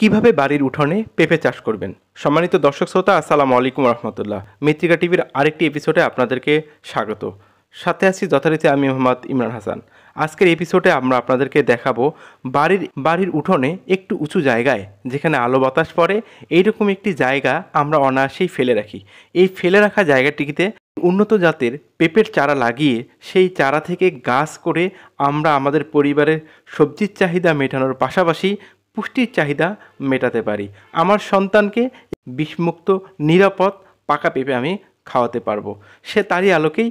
কিভাবে বাড়ির উঠোনে পেঁপে চাষ করবেন। সম্মানিত দর্শক শ্রোতা, আসসালামু আলাইকুম রহমতুল্লাহ। মৃত্তিকা টিভির আরেকটি এপিসোডে আপনাদেরকে স্বাগত। সাথে আছি যথারীতি আমি মোহাম্মদ ইমরান হাসান। আজকের এপিসোডে আমরা আপনাদেরকে দেখাবো বাড়ির উঠোনে একটু উঁচু জায়গায় যেখানে আলো বাতাস পড়ে এইরকম একটি জায়গা আমরা অনায়াসেই ফেলে রাখি। এই ফেলে রাখা জায়গাটিতে উন্নত জাতের পেঁপের চারা লাগিয়ে সেই চারা থেকে গাছ করে আমরা আমাদের পরিবারের সবজির চাহিদা মেটানোর পাশাপাশি পুষ্টির চাহিদা মেটাতে পারি। আমার সন্তানকে বিষমুক্ত নিরাপদ পাকা পেঁপে আমি খাওয়াতে পারবো। সে তারই আলোকেই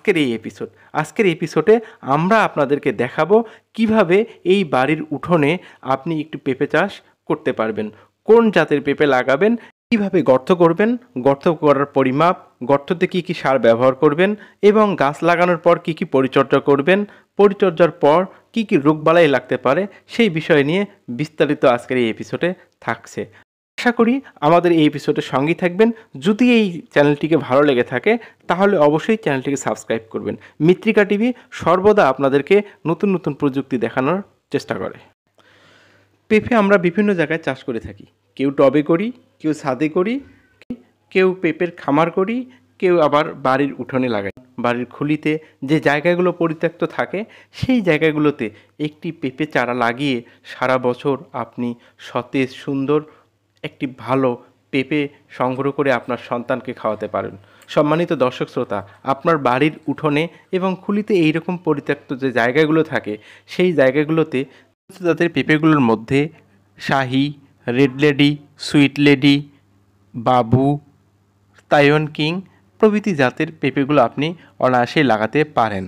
আজকের এই এপিসোডে আমরা আপনাদেরকে দেখাবো কিভাবে এই বাড়ির উঠোনে আপনি একটু পেঁপে চাষ করতে পারবেন, কোন জাতের পেঁপে লাগাবেন, কীভাবে গর্ত করবেন, গর্ত করার পরিমাপ, গর্ততে কী কী সার ব্যবহার করবেন এবং গাছ লাগানোর পর কী কী পরিচর্যা করবেন, পরিচর্যার পর কী কী রোগবালাই লাগতে পারে সেই বিষয় নিয়ে বিস্তারিত আজকের এই এপিসোডে থাকছে। আশা করি আমাদের এই এপিসোডের সঙ্গেই থাকবেন। যদি এই চ্যানেলটিকে ভালো লেগে থাকে তাহলে অবশ্যই চ্যানেলটিকে সাবস্ক্রাইব করবেন। মৃত্তিকা টিভি সর্বদা আপনাদেরকে নতুন নতুন প্রযুক্তি দেখানোর চেষ্টা করে। পেঁপে আমরা বিভিন্ন জায়গায় চাষ করে থাকি। কেউ টবে করি, কেউ ছাদে করি, কেউ পেঁপের খামার করি, কেউ আবার বাড়ির উঠোনে লাগাই। বাড়ির খুলিতে যে জায়গাগুলো পরিত্যক্ত থাকে সেই জায়গাগুলোতে একটি পেঁপে চারা লাগিয়ে সারা বছর আপনি সতেজ সুন্দর একটি ভালো পেঁপে সংগ্রহ করে আপনার সন্তানকে খাওয়াতে পারেন। সম্মানিত দর্শক শ্রোতা, আপনার বাড়ির উঠোনে এবং খুলিতে এইরকম পরিত্যক্ত যে জায়গাগুলো থাকে সেই জায়গাগুলোতে জাতের পেঁপেগুলোর মধ্যে শাহি, রেড লেডি, সুইট লেডি, বাবু, তাইওয়ান কিং প্রভৃতি জাতের পেঁপেগুলো আপনি অনায়াসেই লাগাতে পারেন।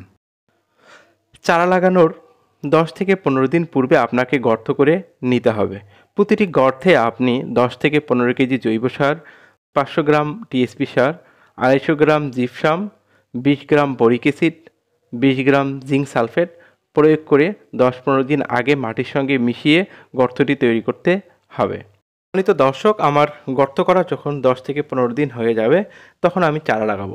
চারা লাগানোর 10 থেকে 15 দিন পূর্বে আপনাকে গর্ত করে নিতে হবে। প্রতিটি গর্তে আপনি 10 থেকে 15 কেজি জৈব সার, 500 গ্রাম টিএসপি সার, 250 gram gypsum, 20 gram boric acid, 20 gram zinc sulphate প্রয়োগ করে 10-15 দিন আগে মাটির সঙ্গে মিশিয়ে গর্তটি তৈরি করতে হবে। সম্মানিত দর্শক, আমার গর্ত করা যখন 10 থেকে 15 দিন হয়ে যাবে তখন আমি চারা লাগাবো।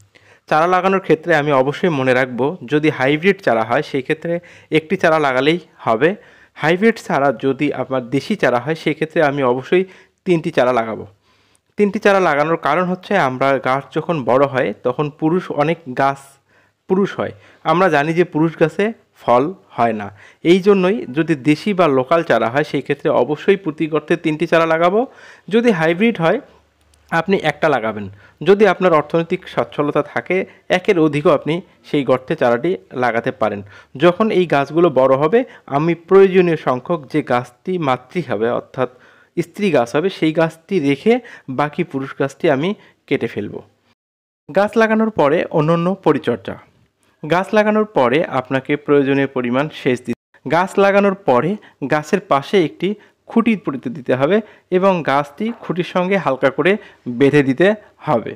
চারা লাগানোর ক্ষেত্রে আমি অবশ্যই মনে রাখবো, যদি হাইব্রিড চারা হয় সেই ক্ষেত্রে একটি চারা লাগালেই হবে। হাইব্রিড চারা যদি আমার দেশি চারা হয় সেক্ষেত্রে আমি অবশ্যই 3টি চারা লাগাবো। 3টি চারা লাগানোর কারণ হচ্ছে, আমরা গাছ যখন বড় হয় তখন অনেক গাছ পুরুষ হয়। আমরা জানি যে পুরুষ গাছে ফল হয় না। এই জন্যই যদি দেশি বা লোকাল চারা হয় সেই ক্ষেত্রে অবশ্যই প্রতি গর্তে 3টি চারা লাগাবো। যদি হাইব্রিড হয় আপনি একটা লাগাবেন। যদি আপনার অর্থনৈতিক সচ্ছলতা থাকে একের অধিকও আপনি সেই গর্তে চারাটি লাগাতে পারেন। যখন এই গাছগুলো বড় হবে আমি প্রয়োজনীয় সংখ্যক যে গাছটি মাতৃ হবে অর্থাৎ স্ত্রী গাছ হবে সেই গাছটি রেখে বাকি পুরুষ গাছটি আমি কেটে ফেলব। গাছ লাগানোর পরে অন্যান্য পরিচর্যা। গাছ লাগানোর পরে আপনাকে প্রয়োজনীয় পরিমাণ সেচ দিতে। গাছ লাগানোর পরে গাছের পাশে একটি খুঁটি পুঁতে দিতে হবে এবং গাছটি খুঁটির সঙ্গে হালকা করে বেঁধে দিতে হবে।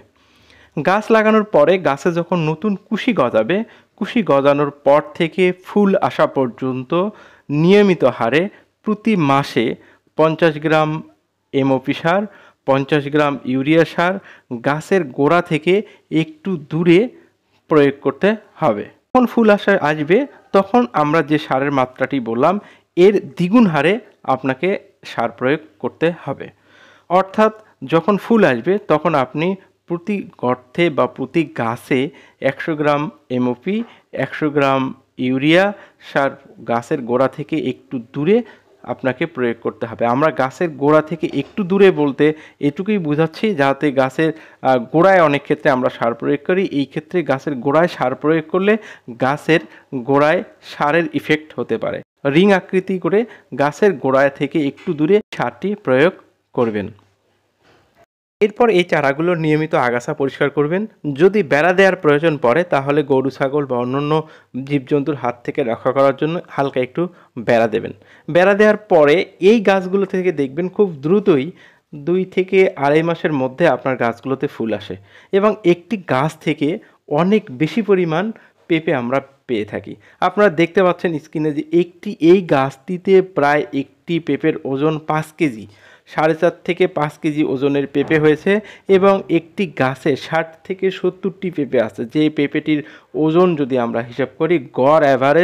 গাছ লাগানোর পরে গাছে যখন নতুন কুশি গজাবে, কুশি গজানোর পর থেকে ফুল আসা পর্যন্ত নিয়মিত হারে প্রতি মাসে 50 গ্রাম এমওপি সার, 50 গ্রাম ইউরিয়া সার গাছের গোড়া থেকে একটু দূরে প্রয়োগ করতে হবে। যখন ফুল আসবে তখন আমরা যে সারের মাত্রাটি বললাম এর দ্বিগুণ হারে আপনাকে সার প্রয়োগ করতে হবে। অর্থাৎ যখন ফুল আসবে তখন আপনি প্রতি গর্তে বা প্রতি গাছে 100 গ্রাম এমওপি, 100 গ্রাম ইউরিয়া সার গাছের গোড়া থেকে একটু দূরে আপনাকে প্রয়োগ করতে হবে। আমরা গাছের গোড়া থেকে একটু দূরে বলতে এটুকুই বোঝাচ্ছি যাতে গাছের গোড়ায় অনেক ক্ষেত্রে আমরা সার প্রয়োগ করি। এই ক্ষেত্রে গাছের গোড়ায় সার প্রয়োগ করলে গাছের গোড়ায় সারের ইফেক্ট হতে পারে। রিং আকৃতি করে গাছের গোড়ায় থেকে একটু দূরে সারটি প্রয়োগ করবেন। এরপর এই চারাগুলোর নিয়মিত আগাছা পরিষ্কার করবেন। যদি বেড়া দেওয়ার প্রয়োজন পড়ে তাহলে গরু ছাগল বা অন্যান্য জীবজন্তুর হাত থেকে রক্ষা করার জন্য হালকা একটু বেড়া দেবেন। বেড়া দেওয়ার পরে এই গাছগুলো থেকে দেখবেন খুব দ্রুতই 2 থেকে 2.5 মাসের মধ্যে আপনার গাছগুলোতে ফুল আসে এবং একটি গাছ থেকে অনেক বেশি পরিমাণ পেঁপে আমরা পেয়ে থাকি। আপনারা দেখতে পাচ্ছেন স্ক্রিনে যে এই গাছটিতে প্রায় একটি পেঁপের ওজন 5 কেজি, 4.5 থেকে 5 কেজি ওজনের পেঁপে হয়েছে এবং একটি গাছে 60 থেকে 70টি পেঁপে আছে। যে পেঁপেটির ওজন যদি আমরা হিসাব করি গড় অ্যাভারেজ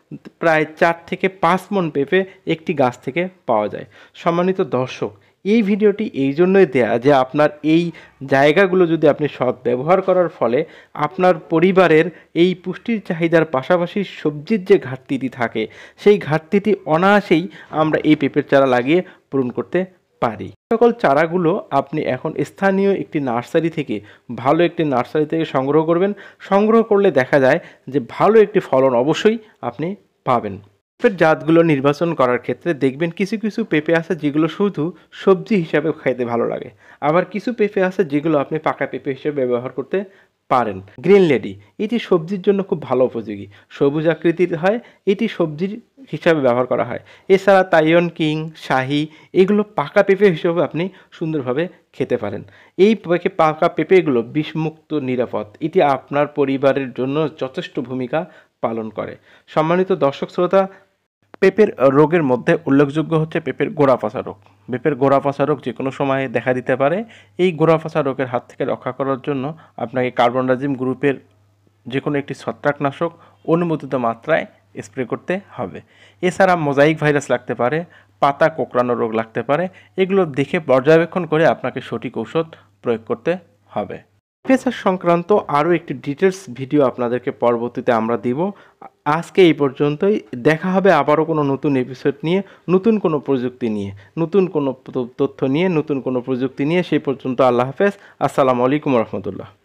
প্রায় 4 থেকে 5 মণ পেঁপে একটি গাছ থেকে পাওয়া যায়। সম্মানিত দর্শক, এই ভিডিওটি এই জন্যই দেয়া যে আপনার এই জায়গাগুলো যদি আপনি সৎ ব্যবহার করার ফলে আপনার পরিবারের এই পুষ্টির চাহিদার পাশাপাশি সবজির যে ঘাটতিটি থাকে সেই ঘাটতিটি অনায়াসেই আমরা এই পেঁপের চারা লাগিয়ে পূরণ করতে পারি। সকল চারাগুলো আপনি এখন স্থানীয় একটি নার্সারি থেকে ভালো একটি নার্সারি থেকে সংগ্রহ করবেন। সংগ্রহ করলে দেখা যায় যে ভালো একটি ফলন অবশ্যই আপনি পাবেন। পেঁপের জাতগুলো নির্বাচন করার ক্ষেত্রে দেখবেন কিছু কিছু পেঁপে আছে যেগুলো শুধু সবজি হিসাবে খাইতে ভালো লাগে, আবার কিছু পেঁপে আছে যেগুলো আপনি পাকা পেঁপে হিসেবে ব্যবহার করতে পারেন। গ্রিন লেডি এটি সবজির জন্য খুব ভালো উপযোগী, সবুজ আকৃতির হয়, এটি সবজির হিসাবে ব্যবহার করা হয়। এছাড়া তাইওয়ান কিং, শাহি এগুলো পাকা পেঁপে হিসেবে আপনি সুন্দরভাবে খেতে পারেন। এই পাকা পেঁপেগুলো বিষমুক্ত, নিরাপদ, এটি আপনার পরিবারের জন্য যথেষ্ট ভূমিকা পালন করে। সম্মানিত দর্শক শ্রোতা, পেঁপের রোগের মধ্যে উল্লেখযোগ্য হচ্ছে পেঁপের গোড়া পচা রোগ। পেঁপের গোড়া পচা রোগ যে কোনো সময়ে দেখা দিতে পারে। এই গোড়া পচা রোগের হাত থেকে রক্ষা করার জন্য আপনাকে কার্বনডাজিম গ্রুপের যে কোনো একটি ছত্রাকনাশক অনুমোদিত মাত্রায় স্প্রে করতে হবে। এছাড়া মোজাইক ভাইরাস লাগতে পারে, পাতা কোঁকড়ানো রোগ লাগতে পারে, এগুলো দেখে পর্যবেক্ষণ করে আপনাকে সঠিক ঔষধ প্রয়োগ করতে হবে। পেঁপে চাষ সংক্রান্ত আরও একটি ডিটেলস ভিডিও আপনাদেরকে পরবর্তীতে আমরা দিব। আজকে এই পর্যন্তই। দেখা হবে আবারও কোনো নতুন এপিসোড নিয়ে, নতুন কোনো প্রযুক্তি নিয়ে, নতুন কোনো তথ্য নিয়ে, নতুন কোনো প্রযুক্তি নিয়ে। সেই পর্যন্ত আল্লাহ হাফেজ। আসসালামু আলাইকুম রহমতুল্লাহ।